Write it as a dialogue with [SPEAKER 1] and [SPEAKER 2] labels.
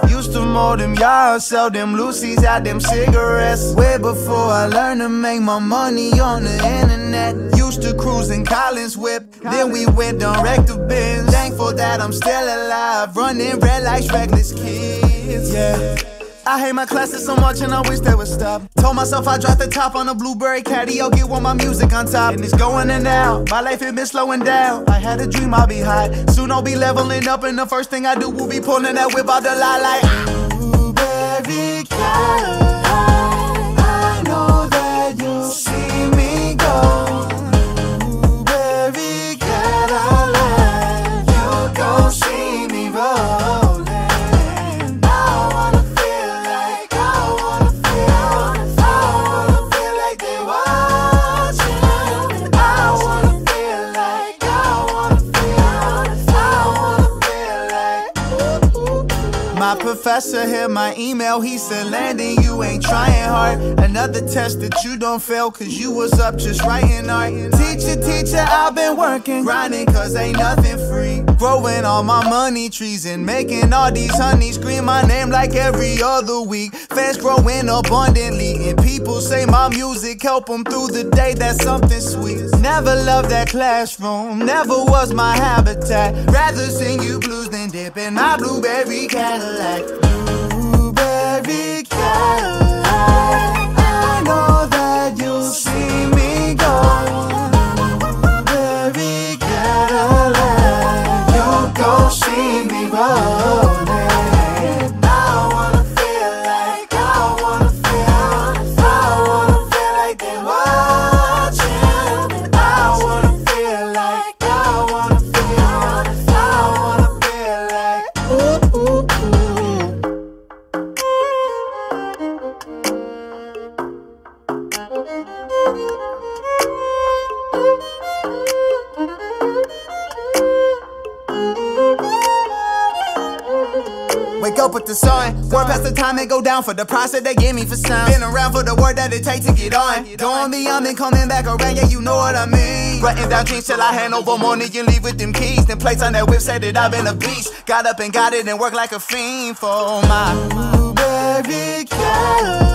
[SPEAKER 1] Used to mold them yards, sell them Lucy's out them cigarettes. Way before I learned to make my money on the internet. Used to cruise in Collins whip, then we went direct to Benz. Thankful that I'm still alive, running red lights, reckless kids. Yeah, I hate my classes so much and I wish they would stop. Told myself I dropped the top on a blueberry karaoke with my music on top. And it's going in and out, my life has been slowing down. I had a dream I'll be hot, soon I'll be leveling up. And the first thing I do will be pulling that whip out the lot like blueberry Cadillac. I know that you'll see me go. Blueberry Cadillac, you gon' see me rolling. My professor hit my email, he said, Landon, you ain't trying hard. Another test that you don't fail, cause you was up just writing art. Teacher, I've been working, grinding cause ain't nothing free. Growing all my money trees and making all these honeys scream my name like every other week. Fans growing abundantly and people say my music help them through the day, that's something sweet. Never loved that classroom, never was my habitat. Rather sing you blues than dip in my blueberry Cadillac. Blueberry Cadillac, I know that you'll see me go. Blueberry Cadillac, you gon' see me rolling. I wanna feel like they watching. I wanna feel like ooh. Wake up with the sun, work past the time and go down for the price that they give me for sound. Been around for the work that it takes to get on. Doing me, I'm in coming back around, yeah, you know what I mean. Writing down dreams till I hand over money and leave with them keys. Then plates on that whip say that I've been a beast. Got up and got it and worked like a fiend for my blueberry Cadillac.